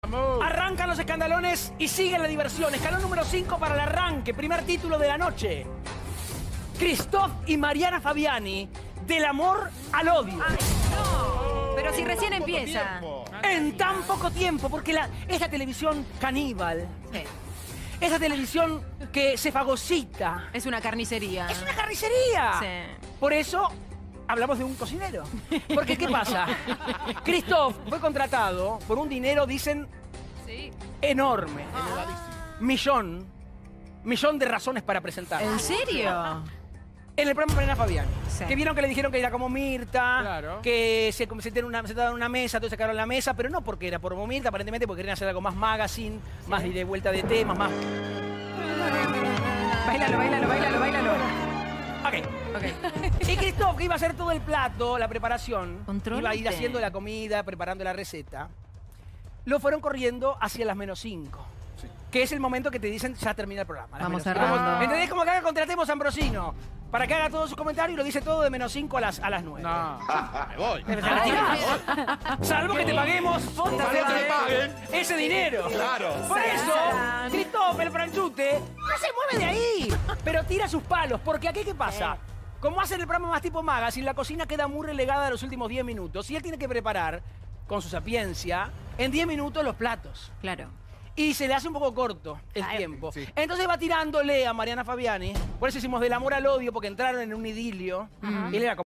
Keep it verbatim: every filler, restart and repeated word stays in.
Arrancan los escandalones y sigue la diversión. Escalón número cinco para el arranque. Primer título de la noche. Christoph y Mariana Fabiani, del amor al odio. Ay, no. Pero si recién empieza. En tan poco tiempo, porque la, esta televisión caníbal, Sí. esa televisión que se fagocita, Es una carnicería. es una carnicería. Sí. Por eso hablamos de un cocinero. Porque, ¿qué pasa? Christoph fue contratado por un dinero, dicen, Sí. enorme. Millón. Millón de razones para presentar. ¿En serio? En el programa Mariana Fabiani. Sí. Que vieron que le dijeron que era como Mirta, Claro. que se sentaron en una, sentaron en una mesa, todos sacaron la mesa, pero no porque era por como Mirta, aparentemente porque querían hacer algo más magazine, más de vuelta de temas, más... Bailalo, bailalo, bailalo, bailalo. Ok. Ok. Y Christoph, que iba a hacer todo el plato, la preparación, Controlate. iba a ir haciendo la comida, preparando la receta, lo fueron corriendo hacia las menos cinco. Sí. Que es el momento que te dicen, ya termina el programa. las Vamos menos cinco. cerrando. ¿Entendés? Como que acá contratemos a Ambrosino para que haga todos sus comentarios y lo dice todo de menos cinco a las, a las nueve. No, me voy. Te la tirás. Salvo que te paguemos Salvo que me paguen. ese dinero. Claro. Por eso, Christoph, el franchute, no se mueve de ahí, pero tira sus palos. Porque aquí, ¿qué pasa? Como hacen el programa más tipo magazine, la cocina queda muy relegada a los últimos diez minutos. Y él tiene que preparar, con su sapiencia, en diez minutos los platos. Claro. Y se le hace un poco corto el Claro. tiempo. Sí. Entonces va tirándole a Mariana Fabiani. Por eso hicimos del amor al odio, porque entraron en un idilio. Y él era como